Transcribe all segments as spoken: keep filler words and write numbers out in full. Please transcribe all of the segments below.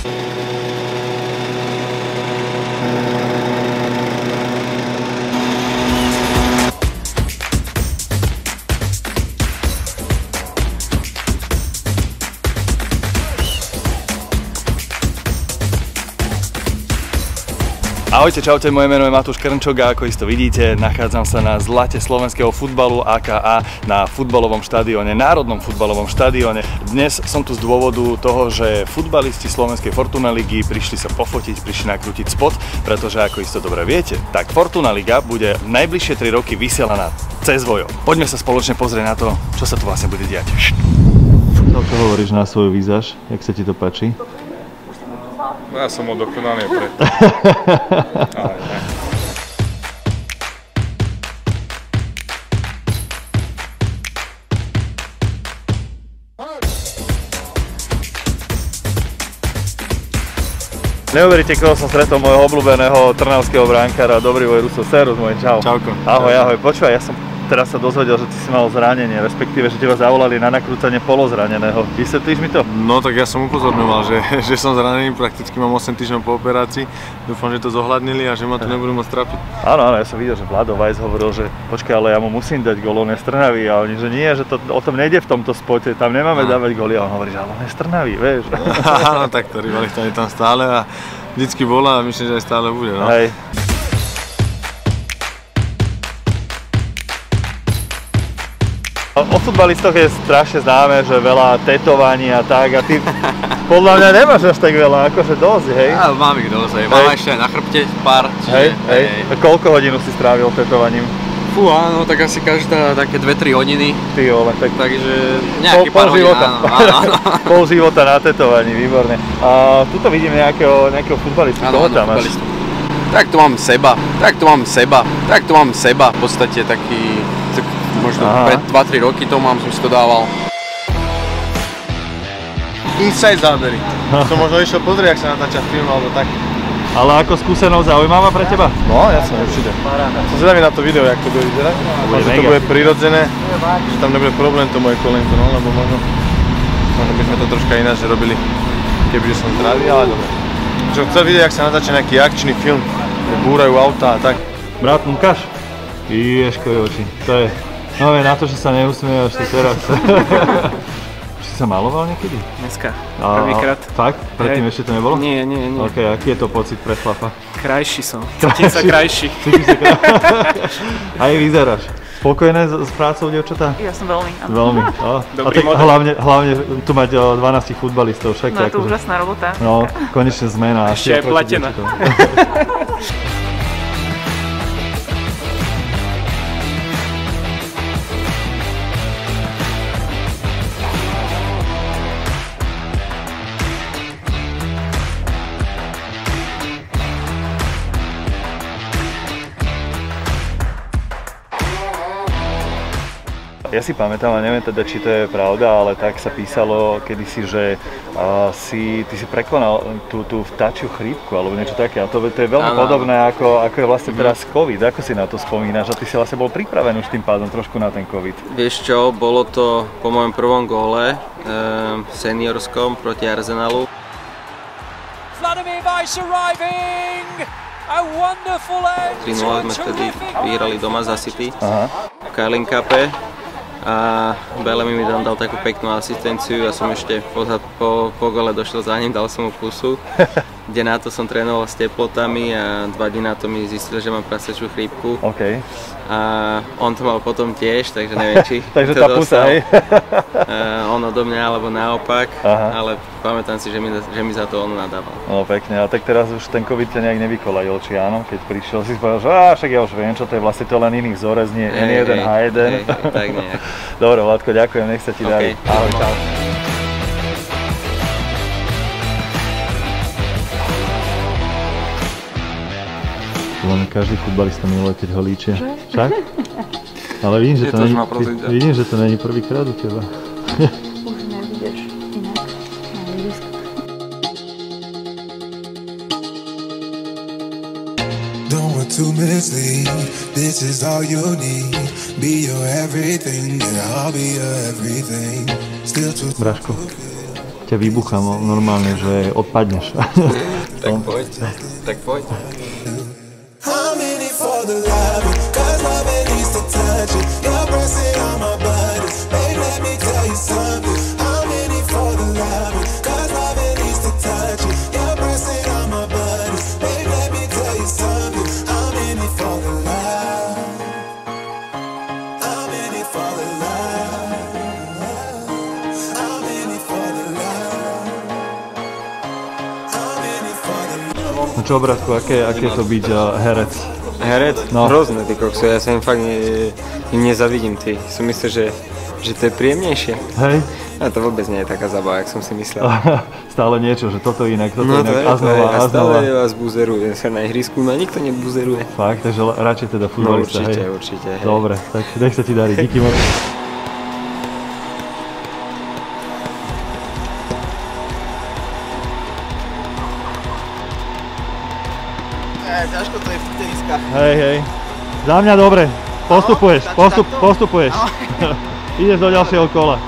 Ahojte, čaute, moje meno je Matúš Krnčok a ako isto vidíte, nachádzam sa na zlate slovenského futbalu, aka na futbalovom štadióne, národnom futbalovom štadióne. Dnes som tu z dôvodu toho, že futbalisti slovenskej Fortuna ligy prišli sa pofotiť, prišli nakrútiť spot, pretože ako isto dobre viete, tak Fortuna liga bude najbližšie tri roky vysielaná cez Vojo. Poďme sa spoločne pozrieť na to, čo sa tu vlastne bude diať. Čo to hovoríš na svoj výzaž? Jak sa ti to páči? Ja som bol dokonaný preto. Ale ne. Neuveríte, koho som stretol, môjho obľúbeného trnavského bránkara, Dobrivoj Ruso. Serus, môj čau. Čauko. Ahoj, ahoj. Počúvaj, ja som teraz sa dozvedel, že ty si mal zranenie, respektíve, že teba zavolali na nakrúcanie polozraneného. Vysvetlíš mi to? No tak ja som upozorňoval, že, že som zranený, prakticky mám osem týždňov po operácii. Dúfam, že to zohľadnili a že ma to nebudú môcť trafiť. Áno, áno, ja som videl, že Vlado Vajs hovoril, že počkaj, ale ja mu musím dať gól, on je z Trnavy, a oni, že nie, že to o tom nejde v tomto spote, tam nemáme no. dávať góly, a on hovorí, že ale on je z Trnavy, vieš. Áno, tak to rivalita je tam stále a vždycky bola a myslím, že aj stále bude. No. Hej. O futbalistoch je strašne známe, že veľa tetovaní a tak, a ty podľa mňa nemáš až tak veľa, akože dosť, hej? Ja, mám ich dosť, hej. Mám ešte aj na chrbte pár, čiže... Hej, hej. A koľko hodín si strávil tetovaním? Fú, áno, tak asi každá také dve tri hodiny. Ty vole, tak... Takže nejaký pol, pár pol hodín, života. áno, áno, áno. Pol života na tetovaní, výborne. A tuto vidím nejakého, nejakého futbalistu, koho tam máš? Tak tu mám seba, tak tu mám seba, tak tu mám seba, v podstate taký... Možno Aha. pred dva tri roky to mám, som si to dával. Inside zábery. Som možno išiel pozrieť, ak sa natáča film alebo tak. Ale ako skúsenosť zaujímavá pre teba? No, jasne, určite. Som zvedavý na to video, jak to bude vyzerať. Že to bude prirodzené, že tam nebude problém to moje kolenko, no, lebo možno, možno by sme to troška ináč robili, kebyže som zdravý, ale dobre. Čo chcel vidieť, jak sa natáča nejaký akčný film, že búrajú auta a tak. Brat, ukáž? Ježkové oči, to je... No na to, že sa neusmievaš ty teraz. Si sa maloval niekedy? Dneska, prvýkrát. Fakt? Predtým ešte to nebolo? Nie, nie, nie. Ok, aký je to pocit pre chlapa? Krajší som, cítim sa krajší. Cítim sa krajší. Aj vyzeráš. Spokojné s prácou, dievčatá? Ja som veľmi, áno. Veľmi, á. A tak hlavne, hlavne tu mať dvanásť futbalistov však. No je to úžasná robota. No, konečne zmena. Ešte je platená. Ja si pamätám, a neviem teda, či to je pravda, ale tak sa písalo kedysi, že uh, si, ty si prekonal tú, tú vtáčiu chrípku alebo niečo také. A to, to je veľmi ano. podobné, ako, ako je vlastne teraz COVID. Ako si na to spomínaš? A ty si vlastne bol pripravený už tým pádom trošku na ten COVID. Vieš čo, bolo to po mojom prvom góle um, seniorskom proti Arsenalu. Vladimír Vajs arriving! A wonderful end! tri nula sme vtedy vyhrali doma za City v Carling Cupe. A Bellamy mi tam dal takú peknú asistenciu a som ešte po, po, po gole došiel za ním, dal som mu pusu. Kde na to som trénoval s teplotami a dva dní na to mi zistil, že mám prasečú chrípku. Okay. A on to mal potom tiež, takže neviem, či takže to tá dostal. pusa, hej? uh, on odo mňa, alebo naopak, Aha. ale pamätám si, že mi, že mi za to on nadával. No pekne, a tak teraz už ten COVID ťa nejak nevykolajil, či áno? Keď prišiel si povedal, že á, však ja už viem, čo to je, vlastne to len iný vzorec, nie en jeden há jeden. Hej, hej, tak nejak. Dobre, Vladko, ďakujem, nech sa ti darí. Okay. Ahoj, čau. Každý futbalista miluje, keď ho líčia. Však? Ale vidím, že to, není, vidím, že to není prvýkrát u teba. Už nevidíš inak na ihrisku. Don't want to mislead, this is all you need. Be your everything, and I'll be your everything. Still too... Braško, ťa vybuchám normálne, že odpadneš. Tak poď, tak poď. I'm in it for the love, cause love it needs to touch it. You're pressing on my buttons, babe, let me tell you something. I'm in it for the love, cause love it needs to touch it. You're pressing on my buttons, babe, let me tell you something. I'm in it for the love. I'm in it for the love. I'm in it for the love. I'm in it for the love. No čo, bratku, aké, aké to byť uh, herec? Herec? No. Hrozné, ty kokso, ja sa im fakt ne, im nezavidím, ty. Som myslel, že, že to je príjemnejšie. Hej? A to vôbec nie je taká zábava, jak som si myslel. Stále niečo, že toto inak, toto No inak, to je, a znova, a a znova. stále vás buzeruje, sa na ihrisku, no nikto nebuzeruje. Fakt, takže radšej teda No futbalista, určite, hej? určite, hej. Dobre, tak nech sa ti darí, díky moc. Ťažko to je v teniskách. Hej, hej. Za mňa dobre. Postupuješ, No, postup, takto? postupuješ. Ideš do ďalšieho kola.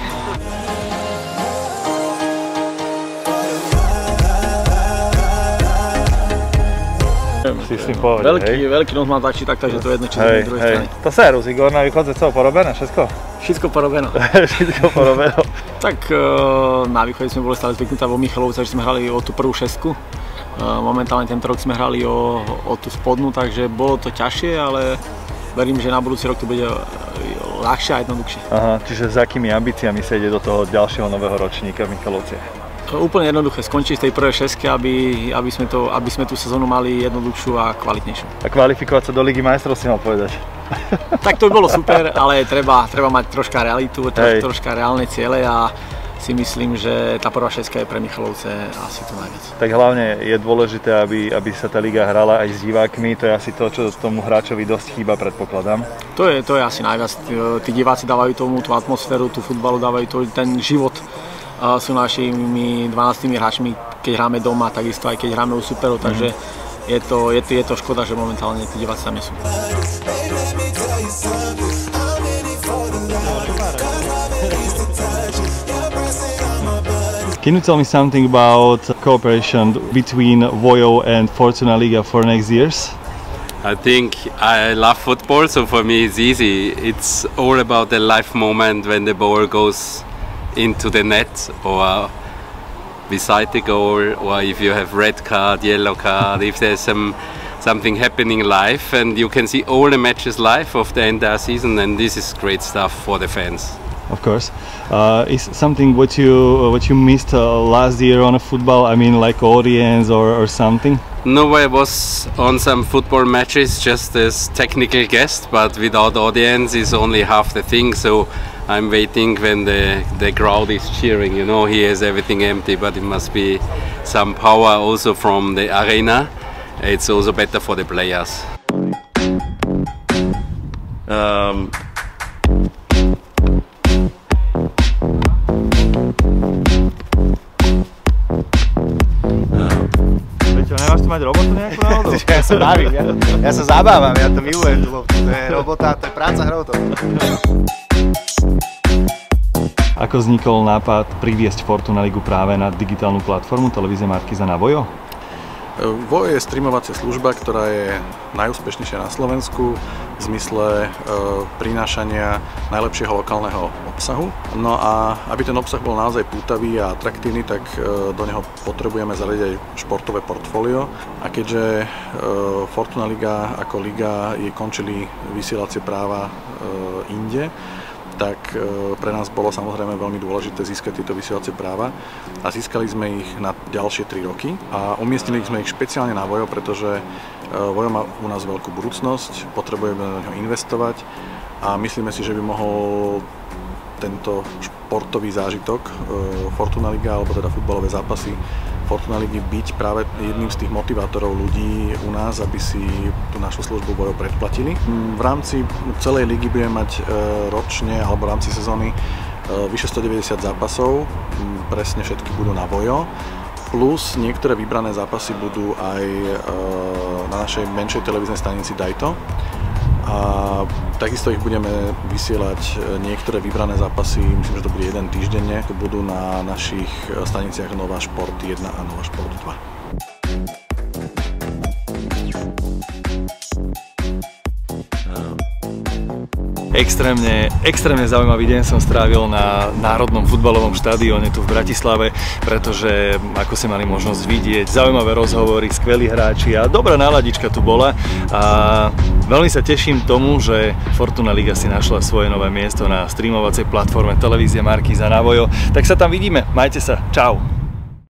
Si s tým pohode, Veľký, hej? veľký nos mám tak či tak, takže to je jedno, či z Hej, druhej hej. strany. To serus, Igor, na východze co, porobené, všetko? Všetko porobeno. Všetko porobeno. Tak e, na východe sme boli stále zvyknutá vo Michalovce, že sme hrali o tú prvú šestku. E, momentálne tento rok sme hrali o, o tú spodnú, takže bolo to ťažšie, ale verím, že na budúci rok to bude ľahšie a jednoduchšie. Aha, čiže s akými ambíciami sa ide do toho ďalšieho nového ročníka v Michalovciach? Úplne jednoduché, skončiť z tej prvej šestky, aby, aby, sme to, aby sme tú sezónu mali jednoduchšiu a kvalitnejšiu. A kvalifikovať sa do Ligy majstrov si mal povedať. Tak to by bolo super, ale treba, treba mať troška realitu, troš, Hej. troška reálne ciele a si myslím, že tá prvá šestka je pre Michalovce asi to najviac. Tak hlavne je dôležité, aby, aby sa tá liga hrala aj s divákmi, to je asi to, čo tomu hráčovi dosť chýba, predpokladám. To je, to je asi najviac, tí diváci dávajú tomu tú atmosféru, tú futbalu, dávajú to, ten život. Sú našimi dvanástimi hráčmi, keď hráme doma, takisto aj keď hráme u superov, takže je to, je, to, je to škoda, že momentálne tí diváci tam nie sú. Can you tell me something about cooperation between Vojo and Fortuna Liga for next years? I think I love football, so for me it's easy. It's all about the life moment when the ball goes into the net or beside the goal, or if you have red card, yellow card, if there's some something happening live, and you can see all the matches live of the entire season, and this is great stuff for the fans. Of course. Uh, is something what you uh, what you missed uh, last year on a football? I mean, like audience or, or something? No, I was on some football matches just as technical guest, but without audience is only half the thing. So I'm waiting when the the crowd is cheering. You know, here is everything empty, but it must be some power also from the arena. It's also better for the players. Um, Nemáš tu mať robotu nejakú náhodou? Ja sa bavím, ja, ja sa zabávam, ja to milujem, tú loptu, to je robota, to je práca hroutov. Ako vznikol nápad priviesť Fortuna Ligu práve na digitálnu platformu televízie Markíza na Vojo? Vojo je streamovacia služba, ktorá je najúspešnejšia na Slovensku v zmysle e, prinášania najlepšieho lokálneho obsahu. No a aby ten obsah bol naozaj pútavý a atraktívny, tak e, do neho potrebujeme zaradiť aj športové portfólio. A keďže e, Fortuna Liga ako liga jej končili vysielacie práva e, inde, tak pre nás bolo samozrejme veľmi dôležité získať tieto vysielacie práva a získali sme ich na ďalšie tri roky a umiestnili sme ich špeciálne na Vojo, pretože Vojo má u nás veľkú budúcnosť, potrebujeme na ňo investovať a myslíme si, že by mohol tento športový zážitok Fortuna Liga alebo teda futbalové zápasy Fortuna Ligy byť práve jedným z tých motivátorov ľudí u nás, aby si tú našu službu Vojo predplatili. V rámci celej ligy budeme mať ročne alebo v rámci sezóny vyše stodeväťdesiat zápasov, presne všetky budú na Vojo, plus niektoré vybrané zápasy budú aj na našej menšej televíznej stanici Dajto. a takisto ich budeme vysielať niektoré vybrané zápasy, myslím, že to bude jeden týždenne, to budú na našich staniciach Nová Šport jedna a Nová Šport dva. Extrémne, extrémne zaujímavý deň som strávil na Národnom futbalovom štadióne tu v Bratislave, pretože, ako ste mali možnosť vidieť, zaujímavé rozhovory, skvelí hráči a dobrá náladička tu bola. A veľmi sa teším tomu, že Fortuna Liga si našla svoje nové miesto na streamovacej platforme televízie Markíza na Vojo. Tak sa tam vidíme, majte sa, čau!